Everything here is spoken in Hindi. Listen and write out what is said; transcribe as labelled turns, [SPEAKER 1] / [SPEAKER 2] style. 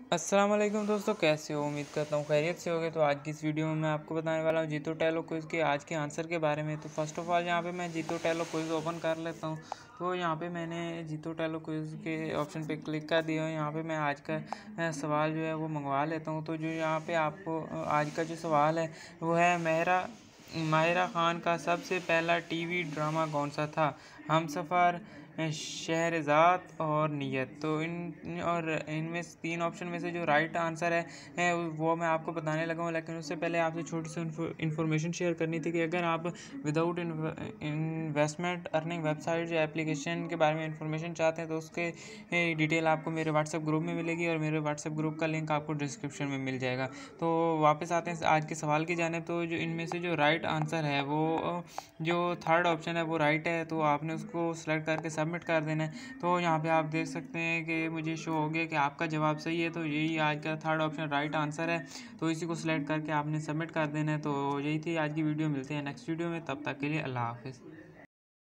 [SPEAKER 1] अस्सलाम वालेकुम दोस्तों, कैसे हो? उम्मीद करता हूँ खैरियत से होगे। तो आज की इस वीडियो में मैं आपको बताने वाला हूँ जीतो टैलो क्विज़ के आज के आंसर के बारे में। तो फर्स्ट ऑफ ऑल यहाँ पे मैं जीतो टैलो क्विज़ ओपन कर लेता हूँ। तो यहाँ पे मैंने जीतो टैलो क्विज़ के ऑप्शन पे क्लिक कर दिया है। यहाँ पे मैं आज का सवाल जो है वो मंगवा लेता हूँ। तो जो यहाँ पे आपको आज का जो सवाल है वो है माहिरा खान का सबसे पहला टीवी ड्रामा कौन सा था? हमसफ़र, शहरज़ाद और नियत। तो इनमें से तीन ऑप्शन में से जो राइट आंसर है वो मैं आपको बताने लगा हूँ। लेकिन उससे पहले आपसे छोटी सी इन्फॉर्मेशन शेयर करनी थी कि अगर आप विदाउट इन्वेस्टमेंट अर्निंग वेबसाइट या एप्लीकेशन के बारे में इन्फॉर्मेशन चाहते हैं तो उसके डिटेल आपको मेरे व्हाट्सएप ग्रुप में मिलेगी और मेरे व्हाट्सएप ग्रुप का लिंक आपको डिस्क्रिप्शन में मिल जाएगा। तो वापस आते हैं आज के सवाल की जाने। तो जो इनमें से जो राइट आंसर है वो जो थर्ड ऑप्शन है वो राइट है। तो आपने उसको सेलेक्ट करके सबमिट कर देना है। तो यहाँ पे आप देख सकते हैं कि मुझे शो हो गया कि आपका जवाब सही है। तो यही आज का थर्ड ऑप्शन राइट आंसर है। तो इसी को सिलेक्ट करके आपने सबमिट कर देना है। तो यही थी आज की वीडियो। मिलते हैं नेक्स्ट वीडियो में, तब तक के लिए अल्लाह हाफिज़।